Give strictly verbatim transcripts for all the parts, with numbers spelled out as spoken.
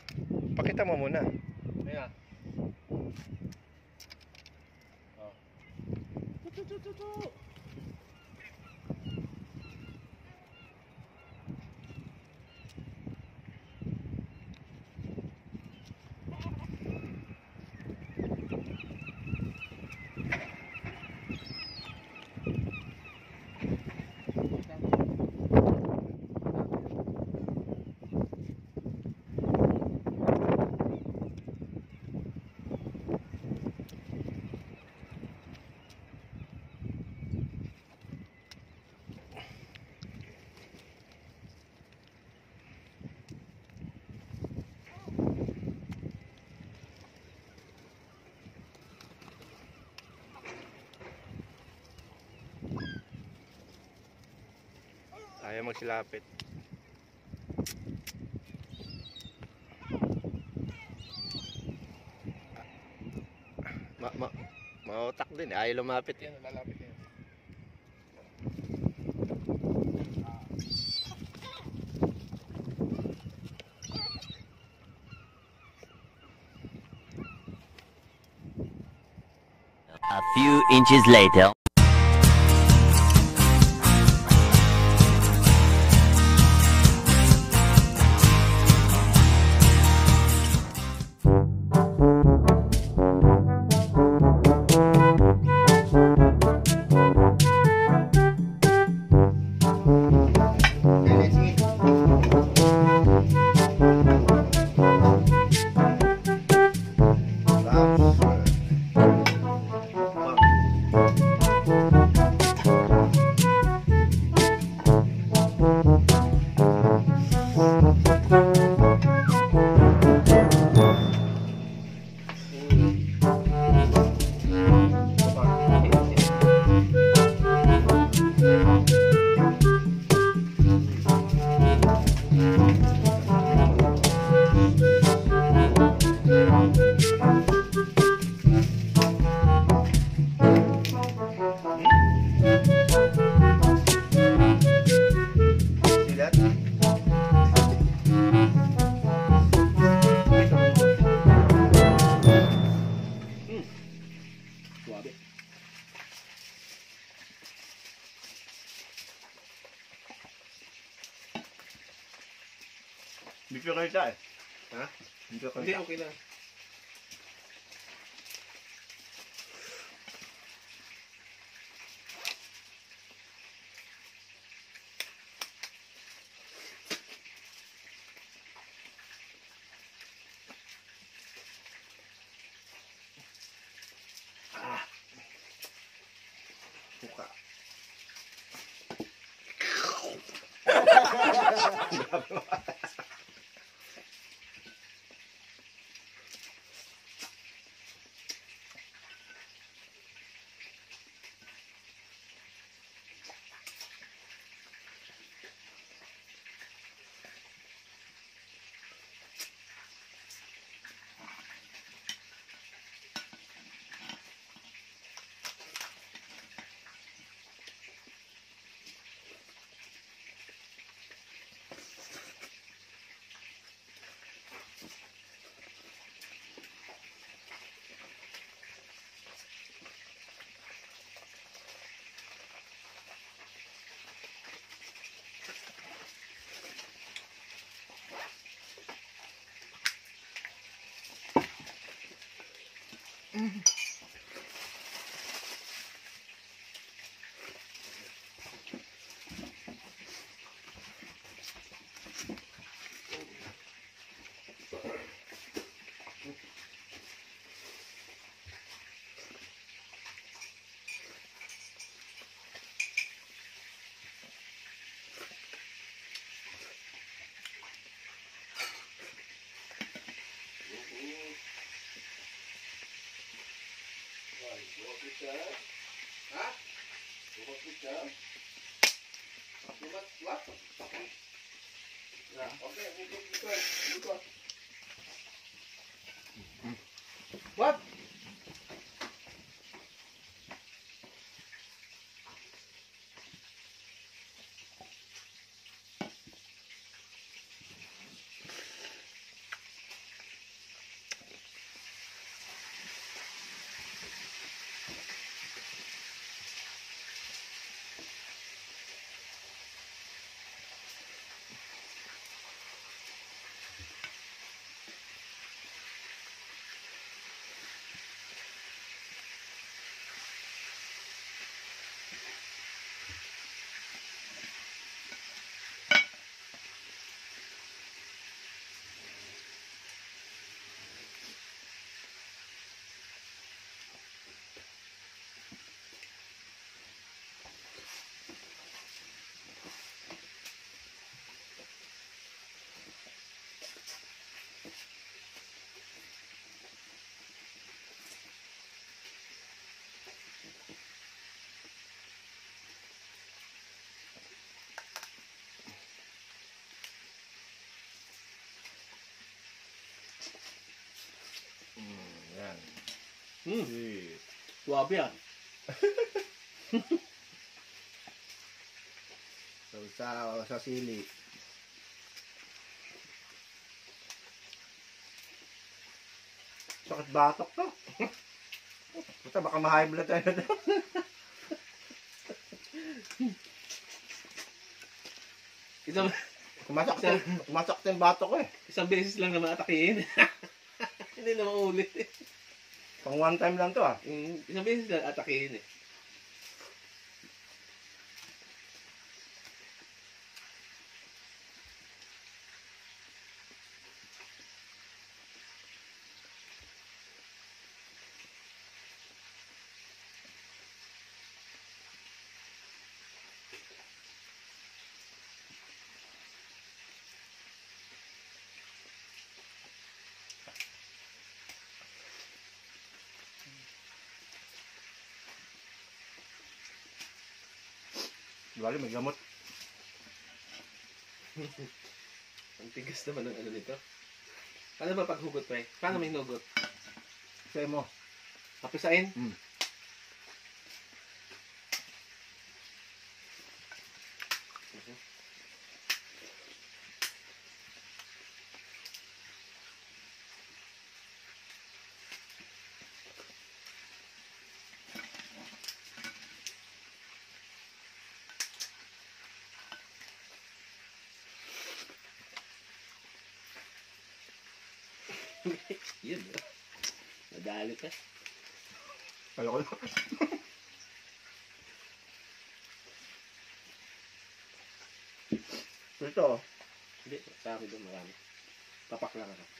Pakita mo muna. Ayan. Oh. Tutu tutu tutu. Ayaw magsilapit. Ma ma mautak din. Ayaw lumapit. Yan, lalapit yan. A few inches later. Video kayo tayo. Ha? Video kayo. Hindi, okay lang. Ah. Buka. Mm. Ha? Bukas kita. Bukas what? Ya, oke, bukas bukas. Bukas. What? Hmm, Eh. suwabe yan. So, sa, sa sili. Sakit batok to. Basta baka ma-high blood tayo na to. Isang, Kumasakit, kumasakit yung batok ko eh. isang beses lang naman atakihin. Hindi na maulit eh. Pang one time lang to ah. Mm, isang beses lang atakihin eh. Bali, may gamot. Ang tigas naman ng ano nito. Paano ba paghugot pa eh? Paano may hinugot? Sa'yo mo. Kapisain? Hmm. Yun. Nadali ka. Ayoko na. Ito. Hindi, sa akin doon marami. Tapak lang ako.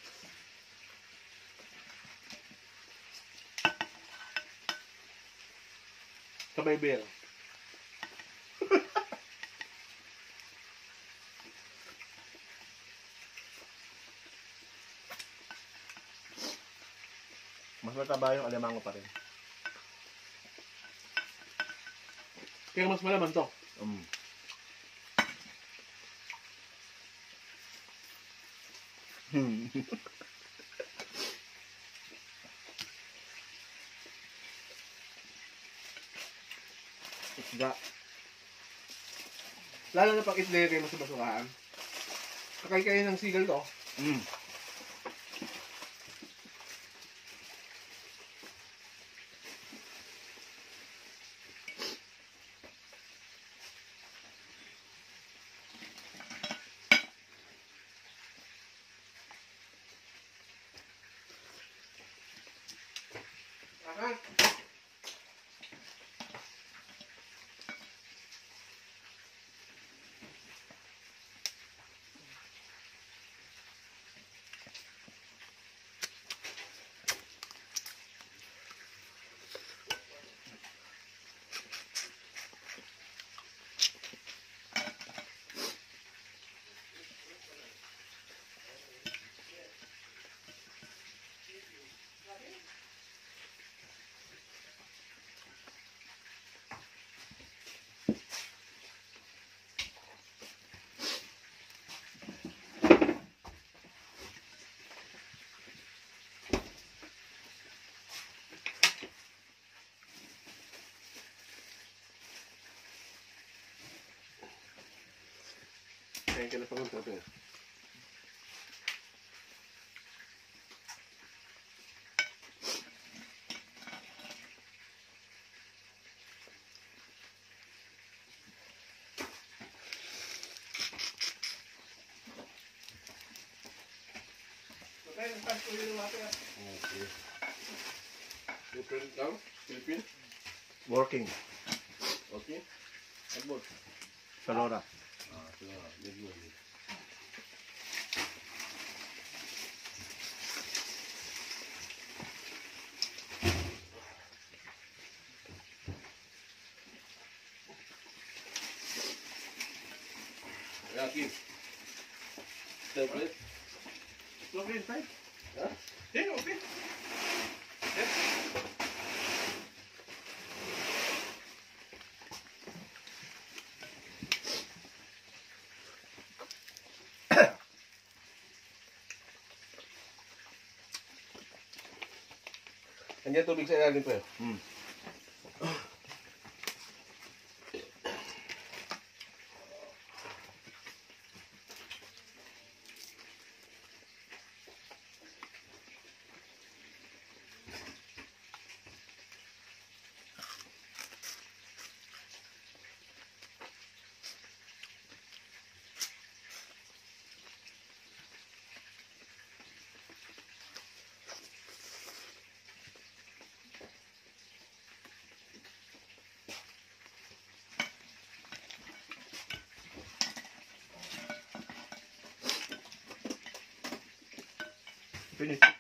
Kabay beer. Mas mataba yung alimango pa rin. Kaya mas malaman to. Um. Hmm. Isda. Lalo na pag itlagay mo sa basurahan. Kakay kayo ng sigal to. Mm. Aha. Kaya ka na pang ito. Okay, nagpas ko yun natin. Okay. You print it down? Philippine? Working. Okay. Abot. Sa Lora. Ah, sila. Medyo. Yeah, keep. Separate. Okay, fine. Huh? Yeah, okay. Andiyan tubig sa ilalim pre. Hmm. Finish.